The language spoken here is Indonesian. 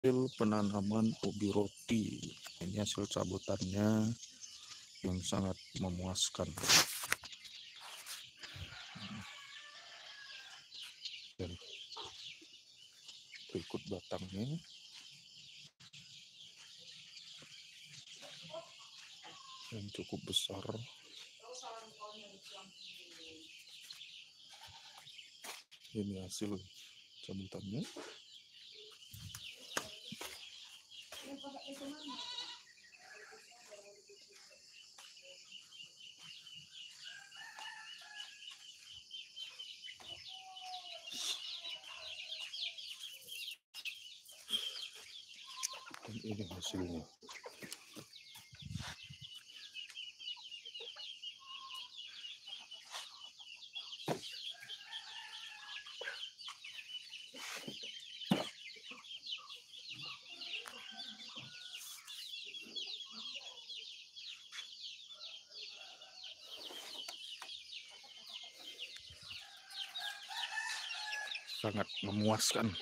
Hasil penanaman ubi roti. Ini hasil cabutannya yang sangat memuaskan. Dan berikut batangnya. Yang cukup besar. Ini hasil cabutannya. Dan ini hasilnya. Sangat memuaskan.